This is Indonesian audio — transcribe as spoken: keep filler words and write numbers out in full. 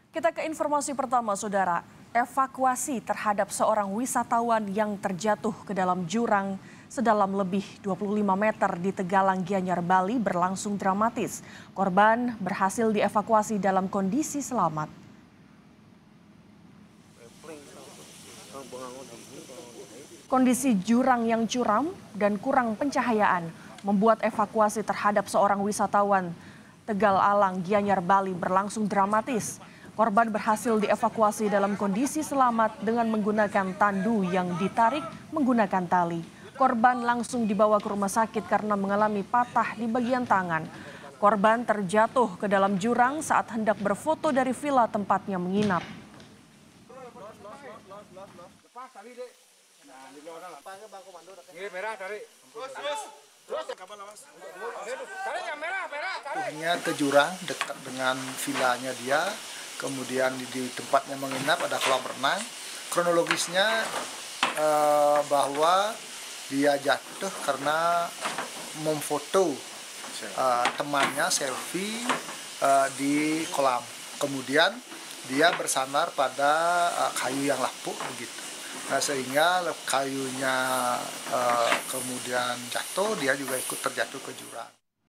Kita ke informasi pertama, Saudara. Evakuasi terhadap seorang wisatawan yang terjatuh ke dalam jurang sedalam lebih dua puluh lima meter di Tegalang, Gianyar, Bali berlangsung dramatis. Korban berhasil dievakuasi dalam kondisi selamat. Kondisi jurang yang curam dan kurang pencahayaan membuat evakuasi terhadap seorang wisatawan Tegal Alang, Gianyar, Bali berlangsung dramatis. Korban berhasil dievakuasi dalam kondisi selamat dengan menggunakan tandu yang ditarik menggunakan tali. Korban langsung dibawa ke rumah sakit karena mengalami patah di bagian tangan. Korban terjatuh ke dalam jurang saat hendak berfoto dari villa tempatnya menginap. Jatuhnya ke jurang dekat dengan villanya dia, kemudian di, di tempatnya menginap ada kolam renang. Kronologisnya eh, bahwa dia jatuh karena memfoto eh, temannya selfie eh, di kolam. Kemudian dia bersandar pada eh, kayu yang lapuk begitu. Nah, sehingga kayunya eh, kemudian jatuh, dia juga ikut terjatuh ke jurang.